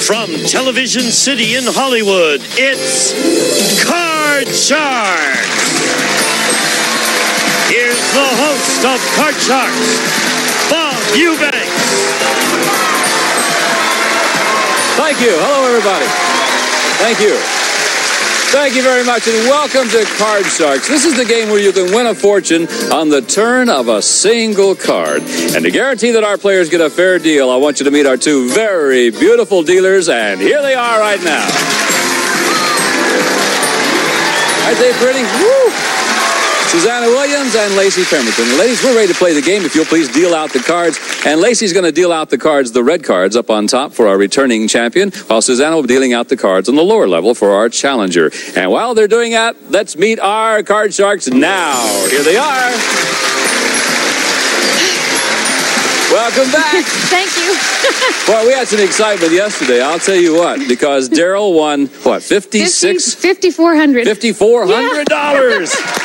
From Television City in Hollywood, it's Card Sharks. Here's the host of Card Sharks, Bob Eubanks. Thank you. Hello, everybody. Thank you. Thank you very much, and welcome to Card Sharks. This is the game where you can win a fortune on the turn of a single card. And to guarantee that our players get a fair deal, I want you to meet our two very beautiful dealers, and here they are right now. Aren't they pretty? Woo! Susanna Williams and Lacey Pemberton. Ladies, we're ready to play the game. If you'll please deal out the cards. And Lacey's going to deal out the cards, the red cards, up on top for our returning champion, while Susanna will be dealing out the cards on the lower level for our challenger. And while they're doing that, let's meet our Card Sharks now. Here they are. Welcome back. Thank you. Well, we had some excitement yesterday, I'll tell you what, because Daryl won, what, $5,400? $5,400.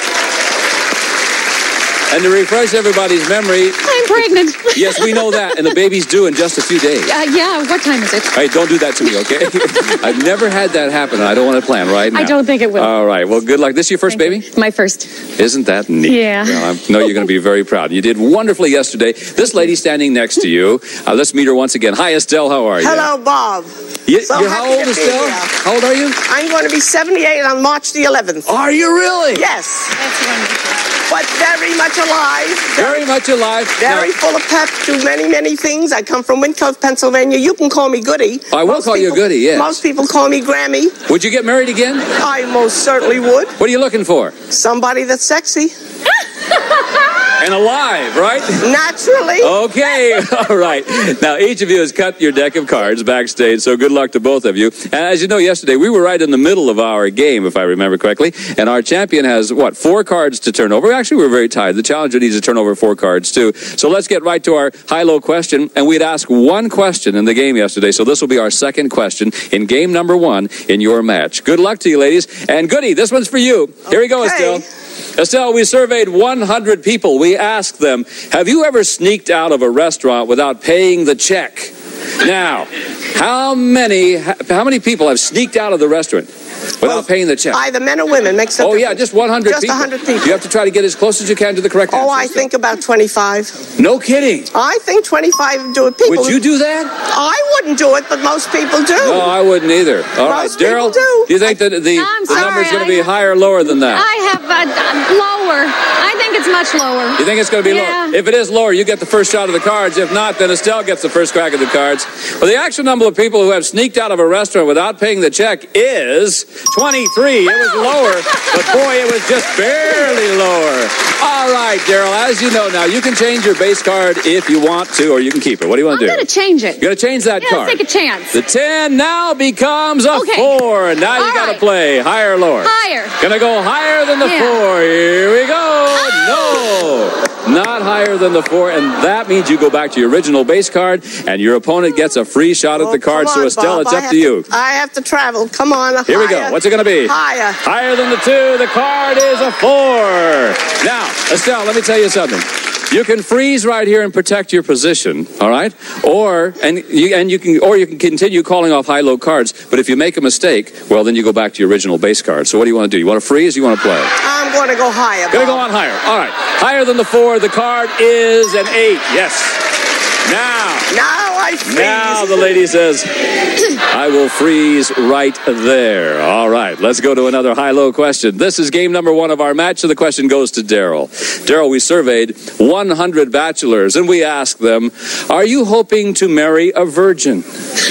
And to refresh everybody's memory... I'm pregnant. Yes, we know that, and the baby's due in just a few days. Yeah, what time is it? Hey, don't do that to me, okay? I've never had that happen, and I don't want to plan right now. I don't think it will. All right, well, good luck. This your first baby? My first. Isn't that neat? Yeah. Well, I know you're going to be very proud. You did wonderfully yesterday. This lady standing next to you, let's meet her once again. Hi, Estelle, how are you? Hello, Bob. You're how old, Estelle? How old are you? I'm going to be 78 on March the 11th. Are you really? Yes. That's wonderful. But very much alive. Very much alive. Very full of pep, do many, many things. I come from Windcove, Pennsylvania. You can call me Goody. I will call you Goody, yes. Most people call me Grammy. Would you get married again? I most certainly would. What are you looking for? Somebody that's sexy. And alive, right? Naturally. Okay, all right. Now, each of you has cut your deck of cards backstage, so good luck to both of you. And as you know, yesterday, we were right in the middle of our game, if I remember correctly, and our champion has, what, 4 cards to turn over? Actually, we're very tied. The challenger needs to turn over 4 cards, too. So let's get right to our high-low question, and we'd ask one question in the game yesterday, so this will be our second question in game number 1 in your match. Good luck to you, ladies. And Goody, this one's for you. Here we go, Estelle. Estelle, we surveyed 100 people. We asked them, have you ever sneaked out of a restaurant without paying the check? Now, how many people have sneaked out of the restaurant without paying the check? Either men or women. Makes a difference. Yeah, just 100 people. Just 100 people. You have to try to get as close as you can to the correct answer. Oh, I think about 25. No kidding. I think 25 do it. People. Would you do that? I wouldn't do it, but most people do. No, I wouldn't either. All right, Daryl, do you think that the number's going to be higher or lower than that? I have lower. I think it's much lower. You think it's going to be lower? If it is lower, you get the first shot of the cards. If not, then Estelle gets the first crack at the cards. Well, the actual number of people who have sneaked out of a restaurant without paying the check is 23. It was lower, but boy, it was just barely lower. All right, Daryl, as you know now, you can change your base card if you want to, or you can keep it. What do you want to do? I'm going to change it. You're going to change that card? Let's take a chance. The 10 now becomes a 4. Now you got to play higher or lower? Higher. Going to go higher than the 4. Here we go. No, not higher than the 4, and that means you go back to your original base card, and your opponent gets a free shot at the card. So, Estelle, it's up to you. I have to travel. Come on. Here we go. What's it going to be? Higher. Higher than the 2. The card is a 4. Now, Estelle, let me tell you something. You can freeze right here and protect your position, all right? Or you can continue calling off high-low cards, but if you make a mistake, well, then you go back to your original base card. So what do you want to do? You want to freeze or you want to play? I'm going to go higher. Going to go on higher. All right. Higher than the 4. The card is an 8. Yes. Now I freeze. Now the lady says, I will freeze right there. All right, let's go to another high-low question. This is game number 1 of our match, so the question goes to Daryl. Daryl, we surveyed 100 bachelors, and we asked them, are you hoping to marry a virgin?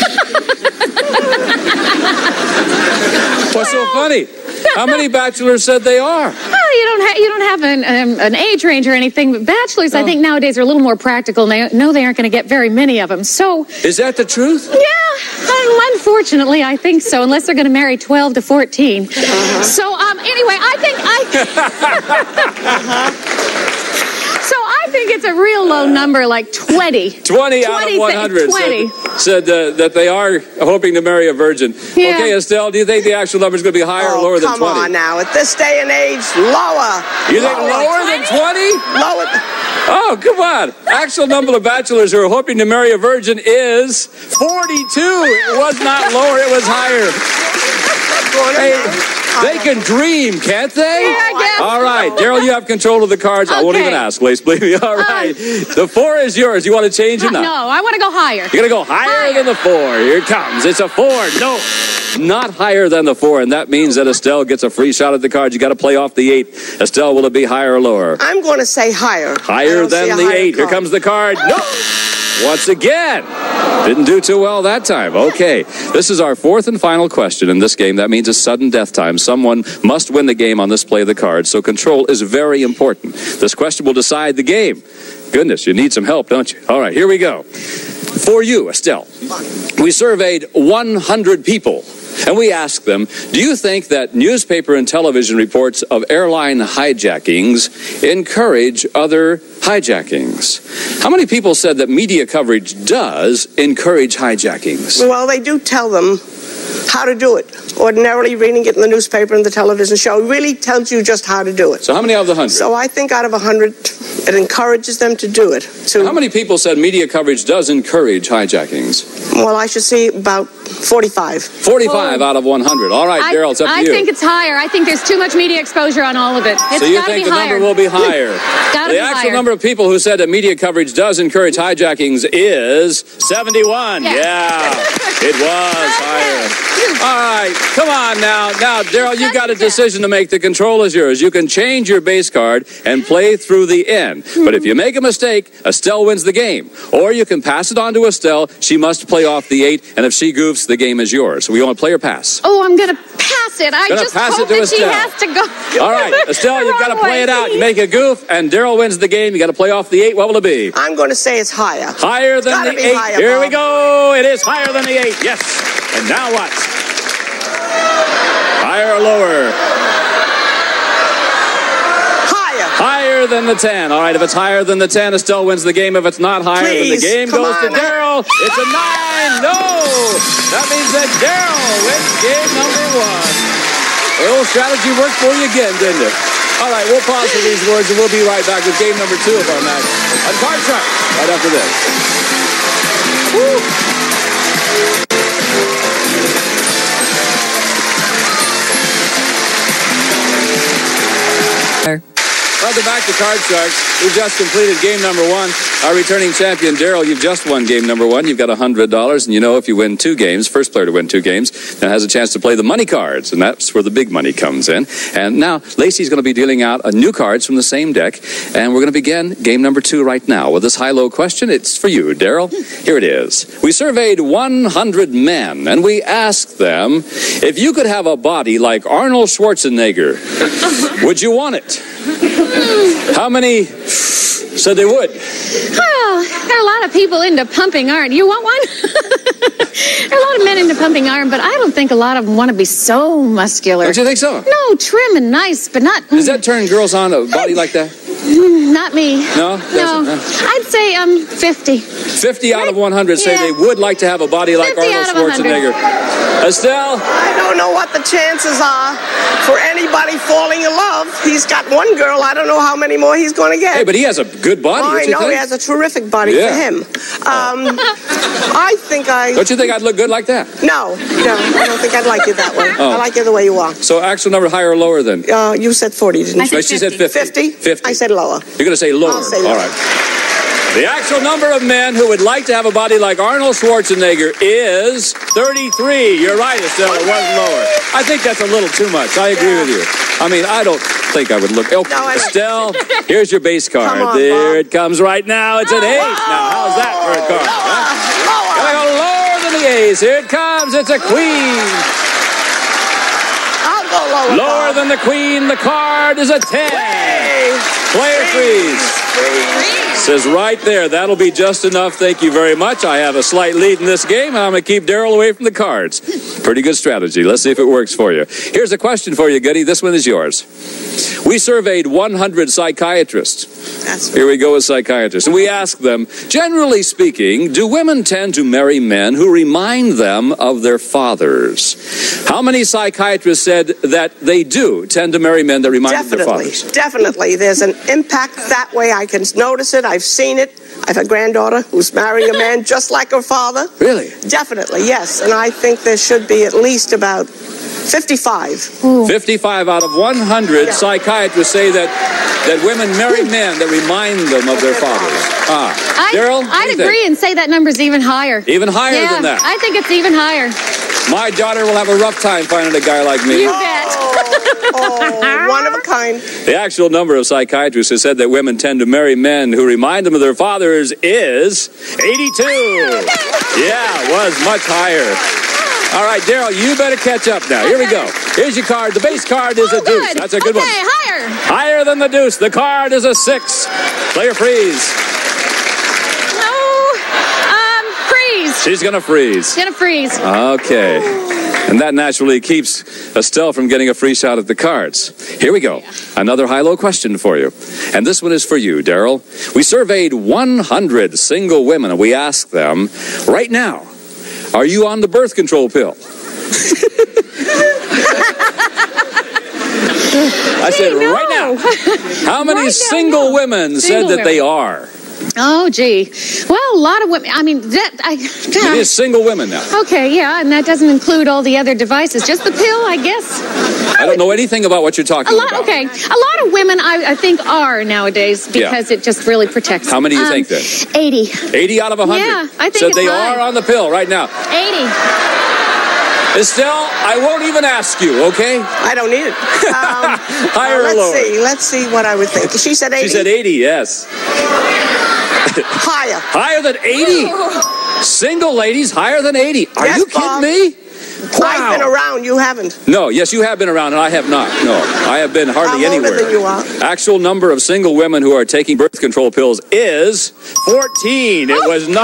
What's so funny? How many bachelors said they are? You don't have an age range or anything, but bachelors, I think, nowadays are a little more practical, and they know they aren't going to get very many of them. So, is that the truth? Yeah, unfortunately, I think so, unless they're going to marry 12 to 14. So, anyway, I think it's a real low number, like 20. 20 out of 100 said that they are hoping to marry a virgin. Yeah. Okay, Estelle, do you think the actual number is going to be higher or lower than 20? Come on now. At this day and age, lower. You think lower than 20? Lower. Oh, come on. Actual number of bachelors who are hoping to marry a virgin is 42. It was not lower, it was higher. Hey, they can dream, can't they? Yeah, I guess. All right, Daryl, you have control of the cards. I won't even ask, Lace, believe me. All right. The 4 is yours. You want to change it now? No, I want to go higher. You're going to go higher than the 4. Here it comes. It's a 4. No, not higher than the 4. And that means that Estelle gets a free shot at the cards. You got to play off the 8. Estelle, will it be higher or lower? I'm going to say higher. Higher than the 8. Here comes the card. No. Once again, didn't do too well that time. Okay, this is our 4th and final question in this game. That means a sudden death time. Someone must win the game on this play of the cards, so control is very important. This question will decide the game. Goodness, you need some help, don't you? All right, here we go. For you, Estelle, we surveyed 100 people. And we asked them, do you think that newspaper and television reports of airline hijackings encourage other hijackings? How many people said that media coverage does encourage hijackings? Well, they do tell them how to do it. Ordinarily, reading it in the newspaper and the television show really tells you just how to do it. So how many out of the 100? So I think out of 100, it encourages them to do it. How many people said media coverage does encourage hijackings? Well, I should see about 45. 45 out of 100. All right, Daryl, it's up to you. I think it's higher. I think there's too much media exposure on all of it. It's so you think the number will be higher? The actual number of people who said that media coverage does encourage hijackings is 71. Yes. Yeah, it was higher. All right, come on now. Now, Daryl, you've got a decision to make. The control is yours. You can change your base card and play through the end. But if you make a mistake, Estelle wins the game. Or you can pass it on to Estelle. She must play off the 8, and if she goofs, the game is yours. So we want to play or pass? Oh, I'm going to pass it. I just hope that she has to go. All right, Estelle, you've got to play it out. You make a goof, and Daryl wins the game. You got to play off the 8. What will it be? I'm going to say it's higher. Higher than the 8. Higher, Here Bob. we go. It is higher than the 8. Yes. And now what? Higher or lower? Higher. Higher than the 10. All right, if it's higher than the 10, Estelle wins the game. If it's not higher, then the game goes to Daryl. It's a 9. No. That means that Daryl wins game number 1. A little strategy worked for you again, didn't it? All right, we'll pause for these words, and we'll be right back with game number 2 of our match on Card Shark right after this. Woo. Welcome back to Card Sharks. We've just completed game number 1. Our returning champion, Daryl, you've just won game number 1. You've got $100, and you know if you win 2 games, first player to win 2 games, then has a chance to play the money cards, and that's where the big money comes in. And now, Lacey's going to be dealing out new cards from the same deck, and we're going to begin game number 2 right now. With this high-low question, it's for you, Daryl. Here it is. We surveyed 100 men, and we asked them, if you could have a body like Arnold Schwarzenegger, would you want it? How many said they would? Well, there are a lot of people into pumping iron. You want one? There are a lot of men into pumping iron, but I don't think a lot of them want to be so muscular. Don't you think so? No, trim and nice, but not... Does that turn girls on, a body like that? Not me. No? No. I'd say 50. 50 out of 100 say they would like to have a body like Arnold Schwarzenegger. Estelle? I don't know what the chances are for anybody falling in love. He's got one girl. I don't know how many more he's going to get. Hey, but he has a good body. I know he has a terrific body for him. I think Don't you think I'd look good like that? No, I don't think I'd like you that way. I like you the way you are. So actual number higher or lower then? You said 40, didn't you? She said 50. 50? I said lower. You're going to say lower. I'll say lower. All right. The actual number of men who would like to have a body like Arnold Schwarzenegger is 33. You're right, Estelle. It was lower. I think that's a little too much. I agree with you. I mean, I don't think I would look... Oh, no, Estelle, here's your base card. Come on, there Bob. It comes right now. It's an 8. Now, how's that for a card? Lower. Gotta go lower than the ace. Here it comes. It's a queen. I'll go lower. Lower than the queen. The card is a 10. Player freeze. Says right there, that'll be just enough. Thank you very much. I have a slight lead in this game, and I'm going to keep Daryl away from the cards. Pretty good strategy. Let's see if it works for you. Here's a question for you, Goody. This one is yours. We surveyed 100 psychiatrists. Here we go with psychiatrists. And we asked them, generally speaking, do women tend to marry men who remind them of their fathers? How many psychiatrists said that they do tend to marry men that remind them of their fathers? Definitely. There's an impact that way. I can notice it. I've seen it. I have a granddaughter who's marrying a man just like her father. Really? Definitely, yes. And I think there should be at least about 55. Ooh. 55 out of 100 psychiatrists say that women marry men that remind them of their fathers. Daryl? I'd agree and say that number's even higher. Even higher than that? I think it's even higher. My daughter will have a rough time finding a guy like me. You bet. One of a kind. The actual number of psychiatrists who said that women tend to marry men who remind them of their fathers is 82. Yeah, it was much higher. All right, Daryl, you better catch up now. Here we go. Here's your card. The base card is a deuce. That's a good one. Higher. Higher than the deuce. The card is a 6. Player freeze. Freeze. She's going to freeze. Gonna freeze. Okay. And that naturally keeps Estelle from getting a free shot at the cards. Here we go. Another high-low question for you. And this one is for you, Daryl. We surveyed 100 single women, and we asked them, right now, are you on the birth control pill? I said, right now. How many single women said that they are? Oh, gee. Well, a lot of women. I mean, It is single women now. Okay, yeah, and that doesn't include all the other devices. Just the pill, I guess. I don't know anything about what you're talking about. Okay. A lot of women, I think, are nowadays because it just really protects them. How many do you think then? 80. 80 out of 100? Yeah, I think so it's they high. are on the pill right now. 80. Estelle, I won't even ask you, okay? I don't need it. Higher or lower? Let's see what I would think. She said 80? She said 80, yes. Higher. Higher than 80? Single ladies higher than 80. Are you kidding Bob. me? Wow. I've been around. You haven't. No, yes, you have been around, and I have not. No, I have been hardly I'm older anywhere. than you are. Actual number of single women who are taking birth control pills is 14. It was not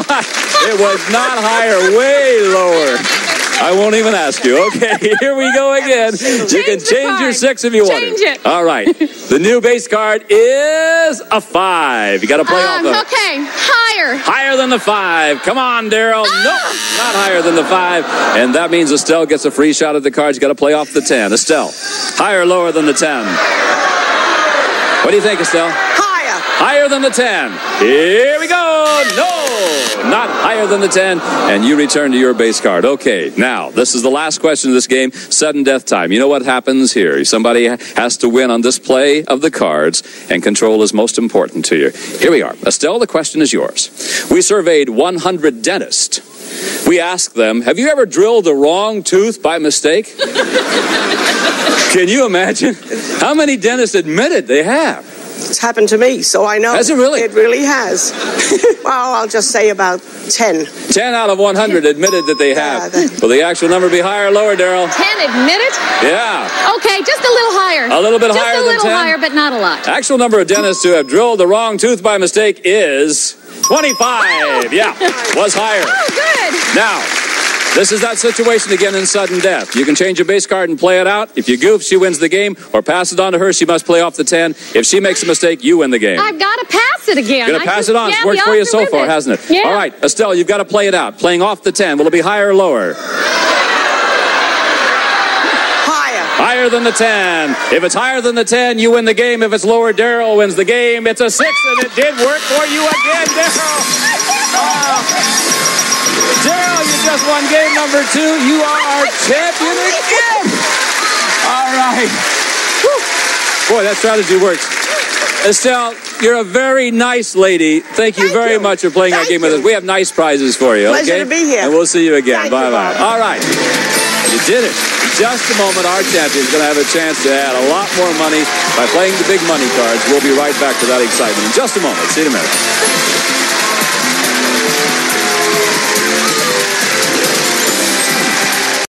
higher, way lower. I won't even ask you. Okay, here we go again. You can change your 6 if you want to. Change it. All right. The new base card is a 5. You got to play off of. Okay, higher. Higher than the 5. Come on, Daryl. Nope, not higher than the 5. And that means Estelle gets a free shot at the cards. You got to play off the 10. Estelle, higher or lower than the 10? What do you think, Estelle? Higher. Higher than the 10. Here we go. No, not higher than the 10. And you return to your base card. Okay, now, this is the last question of this game. Sudden death time. You know what happens here? Somebody has to win on this play of the cards, and control is most important to you. Here we are. Estelle, the question is yours. We surveyed 100 dentists. We asked them, have you ever drilled the wrong tooth by mistake? Can you imagine? How many dentists admitted they have? It's happened to me, so I know. Has it really? It really has. Well, I'll just say about 10. 10 out of 100 admitted that they have. Will the actual number be higher or lower, Daryl? 10 admitted? Yeah. Okay, just a little higher. A little bit higher than 10? Just a little higher, but not a lot. Actual number of dentists who have drilled the wrong tooth by mistake is 25. Yeah, was higher. Oh, good. Now, this is that situation again in sudden death. You can change your base card and play it out. If you goof, she wins the game, or pass it on to her. She must play off the 10. If she makes a mistake, you win the game. I've got to pass it again. You're going to pass it on. It's worked for you so far, hasn't it? Yeah. All right, Estelle, you've got to play it out. Playing off the 10. Will it be higher or lower? Higher. Higher than the 10. If it's higher than the 10, you win the game. If it's lower, Daryl wins the game. It's a 6, and it did work for you again, Daryl. Daryl, you just won game number 2. You are our champion again. All right. Whew. Boy, that strategy works. Estelle, you're a very nice lady. Thank you very much for playing our game with us. We have nice prizes for you. Pleasure okay? to be here. And we'll see you again. Thank you, Bye-bye. Bob. All right. You did it. In just a moment, our champion is going to have a chance to add a lot more money by playing the big money cards. We'll be right back to that excitement in just a moment. See you in a minute.